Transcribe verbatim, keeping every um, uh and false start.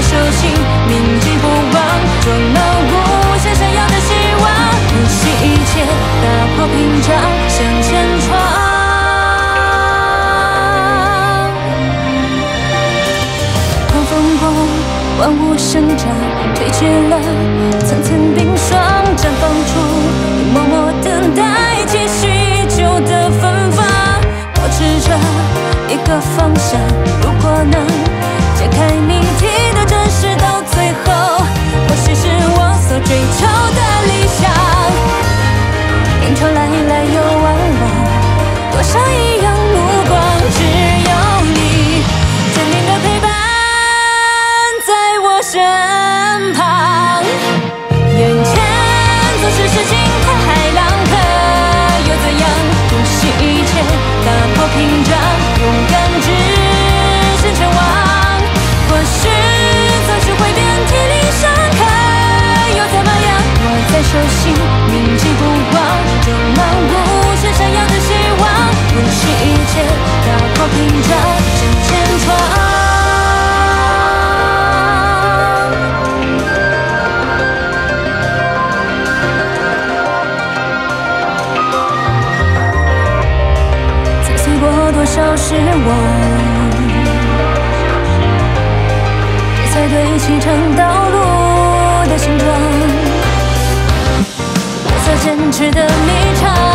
手心，铭记不忘，装满无限闪耀的希望，不惜一切打破屏障，向前闯。狂风过，万物生长，褪去了层层冰霜，绽放出你默默等待期许久的芬芳。保持着一个方向，如果能解开谜题的真实，到最后或许是我所追求的理想。人潮来来又往往，多少异样目光，只有你坚定的陪伴在我身旁。眼前总是事情太海浪，可又怎样？不惜一切打破屏障，勇敢直线前往。或许总是会遍体鳞伤，可又怎么样？握在手心，铭记不忘，装满无限闪耀的希望，不惜一切打破屏障，向前闯。多少失望，这才堆砌成道路的形状。我所坚持的迷场。